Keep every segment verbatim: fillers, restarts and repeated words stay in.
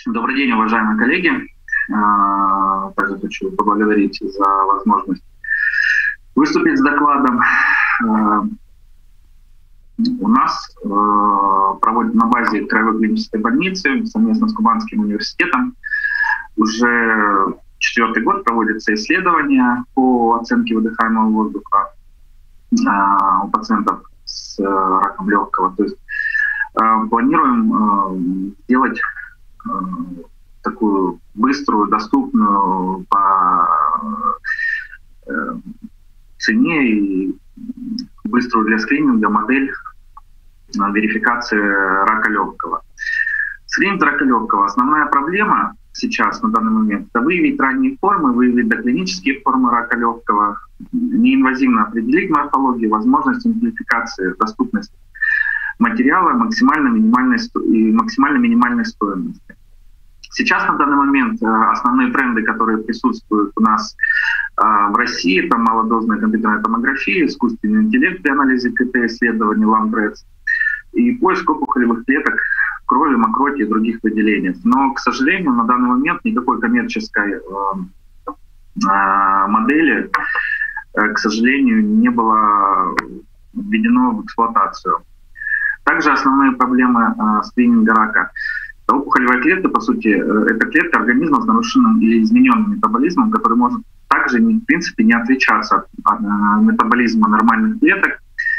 Добрый день, уважаемые коллеги. Также хочу поблагодарить за возможность выступить с докладом. У нас проводят на базе Краевой клинической больницы совместно с Кубанским университетом. Уже четвертый год проводятся исследования по оценке выдыхаемого воздуха у пациентов с раком легкого. То есть планируем сделать такую быструю, доступную по цене и быструю для скрининга модель верификации рака легкого. Скрининг рака легкого. Основная проблема сейчас, на данный момент, это выявить ранние формы, выявить доклинические формы рака легкого, неинвазивно определить морфологию, возможность идентификации, доступность материала максимально минимальной, и максимально минимальной стоимости. Сейчас на данный момент основные тренды, которые присутствуют у нас в России, это малодозная компьютерная томография, искусственный интеллект при анализе КТ-исследований ЛАМ-БРЭДС и поиск опухолевых клеток крови, мокроти и других выделений. Но, к сожалению, на данный момент никакой коммерческой модели, к сожалению, не было введено в эксплуатацию. Также основные проблемы скрининга рака. Опухолевая клетка, по сути, это клетка организма с нарушенным или измененным метаболизмом, который может также, в принципе, не отличаться от метаболизма нормальных клеток,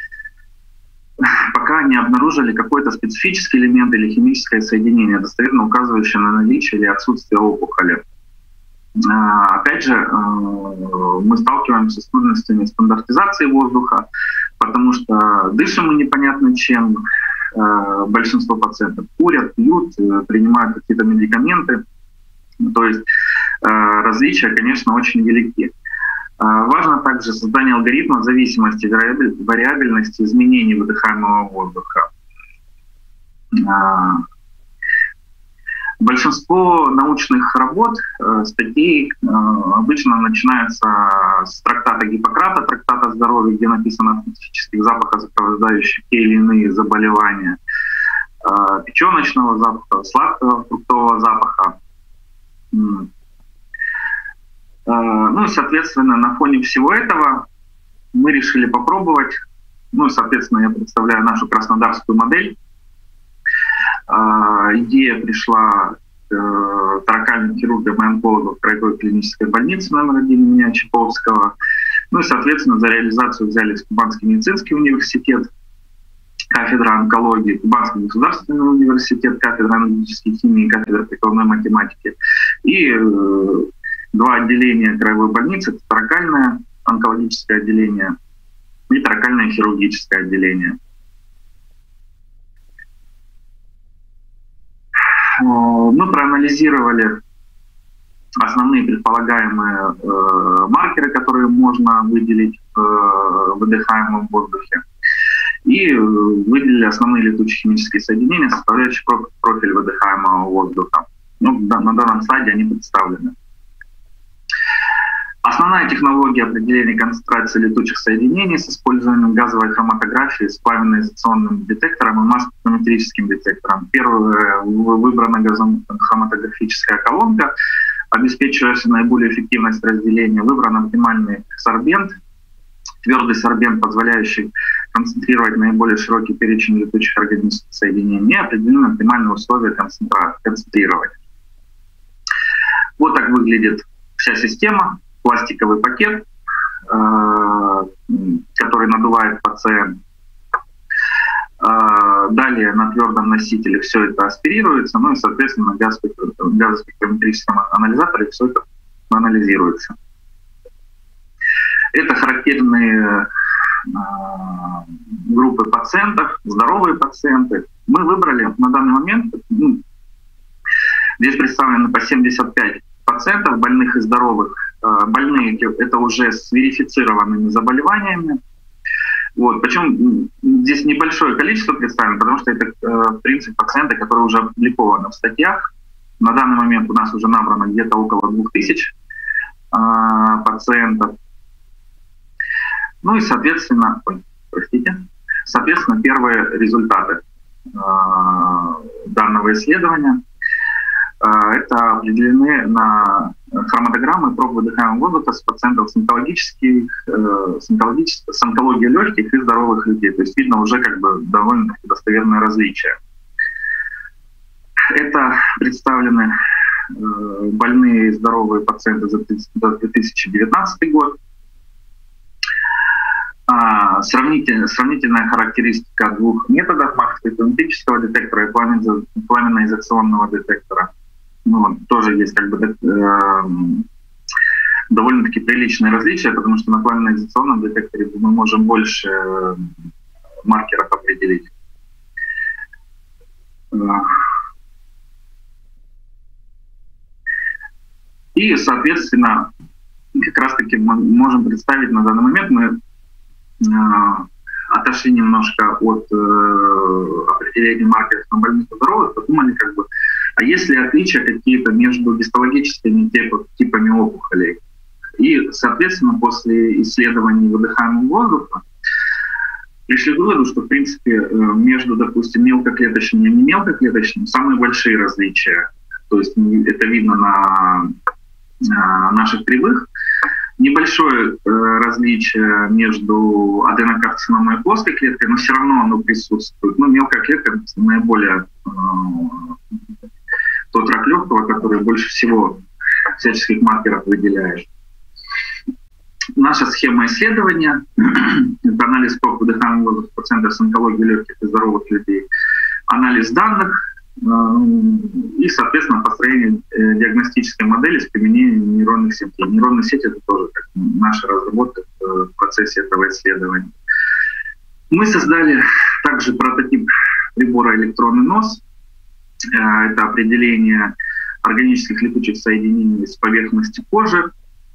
пока не обнаружили какой-то специфический элемент или химическое соединение, достоверно указывающее на наличие или отсутствие опухоли. Опять же, мы сталкиваемся с трудностями стандартизации воздуха, потому что дышим мы непонятно чем, большинство пациентов курят, пьют, принимают какие-то медикаменты. То есть различия, конечно, очень велики. Важно также создание алгоритма в зависимости от вариабельности изменений выдыхаемого воздуха. Большинство научных работ, статей обычно начинаются с трактата Гиппократа, трактата здоровья, где написано о специфических запахах, сопровождающих те или иные заболевания, печёночного запаха, сладкого фруктового запаха. Ну и, соответственно, на фоне всего этого мы решили попробовать. Ну и, соответственно, я представляю нашу краснодарскую модель. Идея пришла к торакальным хирургам и онкологам Краевой клинической больницы номер один имени Чайковского. Ну и, соответственно, за реализацию взялись Кубанский медицинский университет, кафедра онкологии, Кубанский государственный университет, кафедра аналитической химии, кафедра прикладной математики и два отделения Краевой больницы, торакальное онкологическое отделение и торакальное хирургическое отделение. Мы проанализировали основные предполагаемые э, маркеры, которые можно выделить э, в выдыхаемом воздухе, и выделили основные летучие химические соединения, составляющие профиль выдыхаемого воздуха. Ну, на данном слайде они представлены. Основная технология определения концентрации летучих соединений с использованием газовой хроматографии с плавно-изоляционным детектором и масс-спектрометрическим детектором. Первая выбрана газохроматографическая колонка, обеспечивающая наиболее эффективность разделения. Выбран оптимальный сорбент, твердый сорбент, позволяющий концентрировать наиболее широкий перечень летучих органических соединений, и определены оптимальные условия концентрирования. Вот так выглядит вся система. Пластиковый пакет, который надувает пациент. Далее на твердом носителе все это аспирируется, ну и, соответственно, на газоспектрометрическом анализаторе все это анализируется. Это характерные группы пациентов, здоровые пациенты. Мы выбрали на данный момент, ну, здесь представлены по семьдесят пять пациентов, больных и здоровых. Больные — это уже с верифицированными заболеваниями. Вот. Причем здесь небольшое количество представлено, потому что это, в принципе, пациенты, которые уже опубликованы в статьях. На данный момент у нас уже набрано где-то около двух тысяч пациентов. Ну и, соответственно, ой, простите, соответственно, первые результаты данного исследования. Это определены на хроматограммы проб выдыхаемого воздуха с пациентов с онкологических, с, онкологических, с онкологией легких и здоровых людей. То есть видно уже как бы довольно достоверное различие. Это представлены больные и здоровые пациенты за две тысячи девятнадцатый год. Сравнительная, сравнительная характеристика двух методов: масс-спектрометрического детектора и пламенно-изоляционного детектора. Ну, тоже есть как бы э, довольно-таки приличные различия, потому что на пламенно-изоляционном детекторе мы можем больше маркеров определить. И, соответственно, как раз-таки мы можем представить на данный момент, мы э, отошли немножко от э, определения маркеров на больных и здоровых, подумали, как бы, а есть ли отличия какие-то между гистологическими типами опухолей? И, соответственно, после исследований выдыхаемого воздуха пришли к выводу, что, в принципе, между, допустим, мелкоклеточным и немелкоклеточным самые большие различия. То есть это видно на, на наших кривых. Небольшое э, различие между аденокарциномой и плоской клеткой, но все равно оно присутствует. Ну, мелкая клетка наиболее э, тот рак легкого, который больше всего всяческих маркеров выделяет. Наша схема исследования — это анализ проб выдыхаемого воздуха пациентов с онкологией легких и здоровых людей, анализ данных и, соответственно, построение диагностической модели с применением нейронных сетей. Нейронные сети — это тоже как наша разработка в процессе этого исследования. Мы создали также прототип прибора «Электронный нос». Это определение органических липучек соединений с поверхности кожи.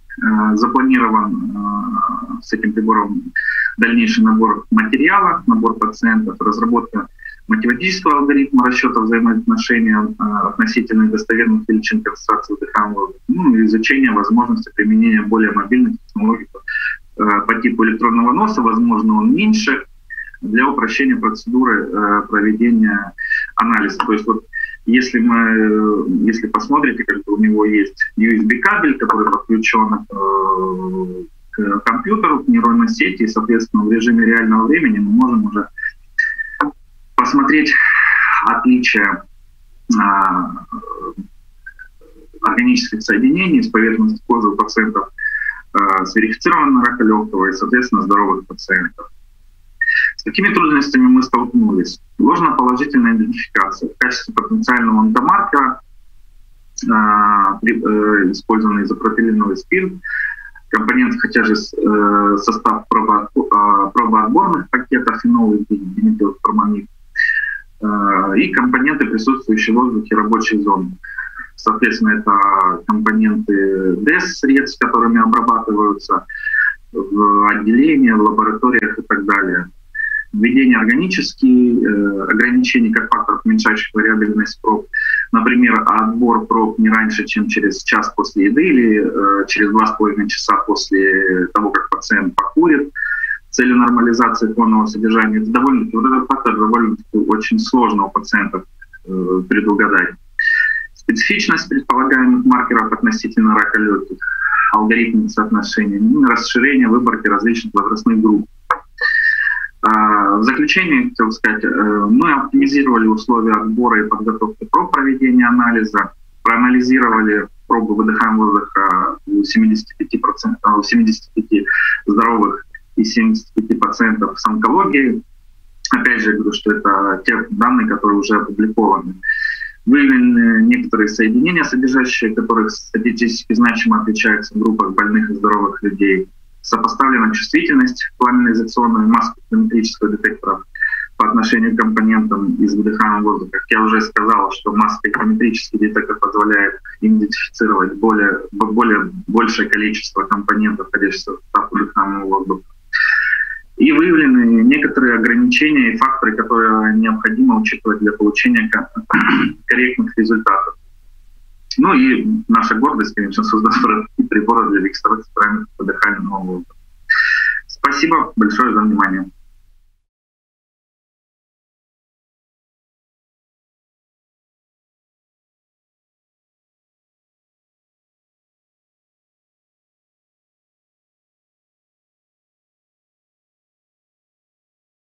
Запланирован с этим прибором дальнейший набор материала, набор пациентов, разработка математического алгоритма расчета взаимоотношения относительно достоверных величин концентрации выдыхаемого воздуха, ну, и изучение возможности применения более мобильных технологий по типу электронного носа. Возможно, он меньше, для упрощения процедуры проведения анализа. То есть вот если мы, если посмотрите, как у него есть ю эс би-кабель, который подключен к компьютеру, к нейронной сети, и, соответственно, в режиме реального времени мы можем уже посмотреть отличия а, органических соединений с поверхности кожи у пациентов а, с верифицированным раком легкого и, соответственно, здоровых пациентов. С какими трудностями мы столкнулись? Ложноположительная идентификация. В качестве потенциального онкомаркера а, при, э, использованный изопропиленовый спирт, компонент, хотя же э, состав пробоотборных пакетов, фенол и диметилформамид, и компоненты, присутствующие в воздухе рабочей зоны. Соответственно, это компоненты ДЭС-средств, которыми обрабатываются в отделении, в лабораториях и так далее. Введение органических э, ограничений как факторов, уменьшающих вариабельность проб. Например, отбор проб не раньше, чем через час после еды или э, через два с половиной часа после того, как пациент покурит. Целью нормализации фонового содержания. Это довольно-таки, вот этот фактор довольно-таки очень сложно у пациентов э, предугадать. Специфичность предполагаемых маркеров относительно рака легких, алгоритмы соотношения, расширение выборки различных возрастных групп. В заключение, хотел сказать, мы оптимизировали условия отбора и подготовки проб проведения анализа, проанализировали пробы выдыхаемого воздуха у семидесяти пяти процентов, у семидесяти пяти здоровых и семидесяти пяти процентов с онкологией. Опять же, я говорю, что это те данные, которые уже опубликованы. Выявлены некоторые соединения, содержащие которых статистически значимо отличаются в группах больных и здоровых людей. Сопоставлена чувствительность пламенно-изоляционного и масс-спектрометрического детекторов по отношению к компонентам из выдыхаемого воздуха. Как я уже сказал, что масс-спектрометрический детектор позволяет идентифицировать более, более большее количество компонентов, входящих в состав выдыхаемого воздуха. И выявлены некоторые ограничения и факторы, которые необходимо учитывать для получения корректных результатов. Ну и наша гордость, конечно, создать приборы для регистрации параметров выдыхаемого воздуха. Спасибо большое за внимание.